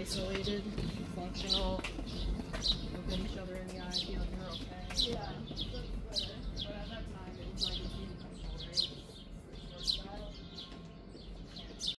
isolated, functional, look at each other in the eye, feel like you're okay. Yeah.